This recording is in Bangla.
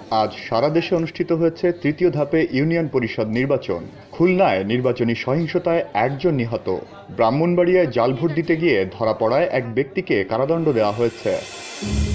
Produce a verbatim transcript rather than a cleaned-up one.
আজ সারা দেশে অনুষ্ঠিত হয়েছে তৃতীয় ধাপে ইউনিয়ন পরিষদ নির্বাচন। খুলনায় নির্বাচনী সহিংসতায় একজন নিহত। ব্রাহ্মণবাড়িয়ায় জাল ভোট দিতে গিয়ে ধরা পড়ায় এক ব্যক্তিকে কারাদণ্ড দেওয়া হয়েছে।